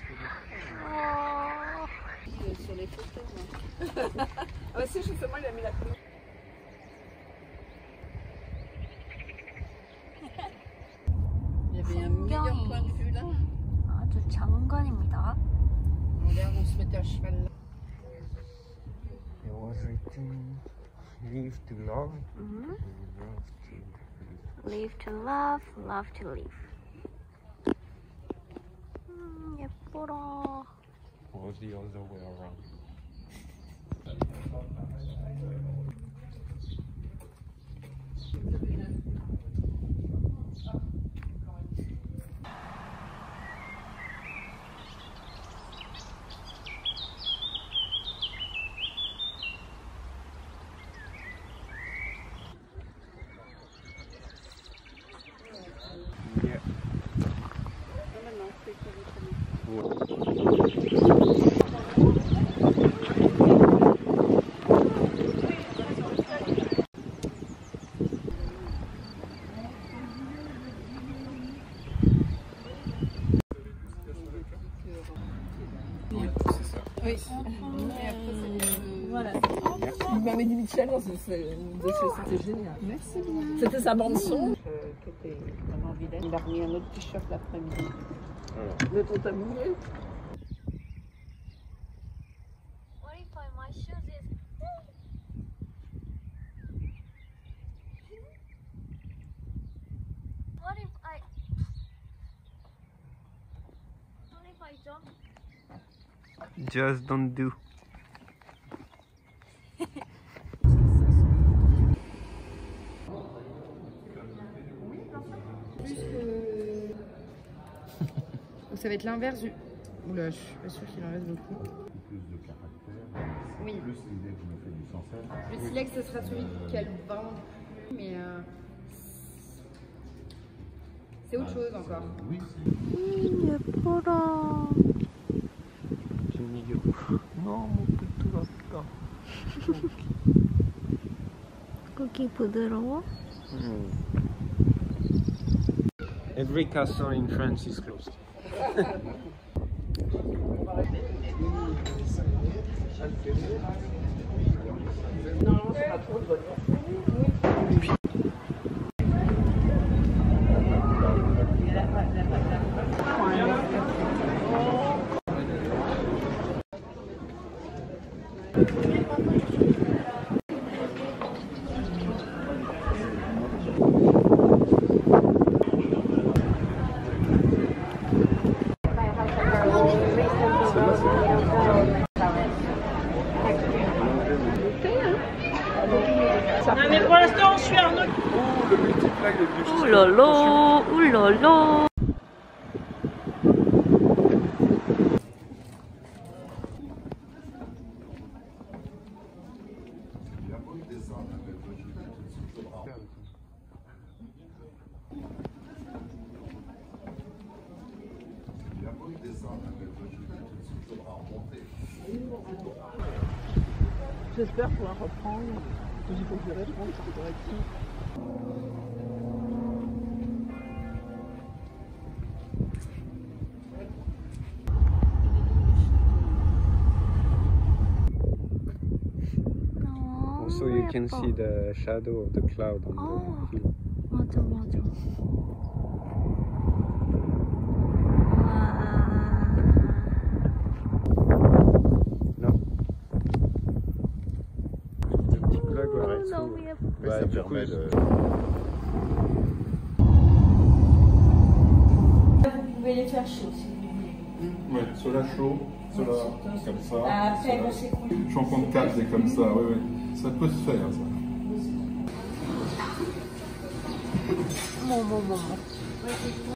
Sur les photos. Ah bah si, justement, il a mis la couleur. Il y avait un meilleur point de vue là. 아주 장관입니다. Regarde, on se mettait à cheval là. It was written live to love, Live to love, love to live. 예뻐라. or the other way around. Yeah. Oui. Voilà. Il m'avait dit Michel, c'était génial. Merci bien. C'était sa bande son. Tout est vraiment vilain. Il a remis un autre t-shirt l'après-midi. De ton tablier. What if my shoes is... What if I jump? Just don't do. Donc ça va être l'inverse du... Oula, je suis pas sûre qu'il en reste beaucoup. Plus de caractère, Oui. plus l'idée que je me fais du sans-sel. Le silex, ce sera celui qui a le vraiment... Mais c'est autre chose encore. Oui, 예뻐라. 너무 부드럽다. 고기 부드러워? Every castle in France is closed. Non mais pour l'instant on suit Arnaud. Oulala, oulala. J'espère pouvoir reprendre. Il faut que je réponde par correction. Also, you can see the shadow of the cloud on the hill. 맞아, 맞아. Non. Le petit plug arrête. 너무 예뻐. mais ça permet de... Vous pouvez les faire chaud si vous voulez. Ouais, cela chaud, cela comme ça. Après, bon, c'est cool. Shampoing de 4, c'est comme ça, oui, oui. Ça peut se faire, ça. 어머, 어머, 어머.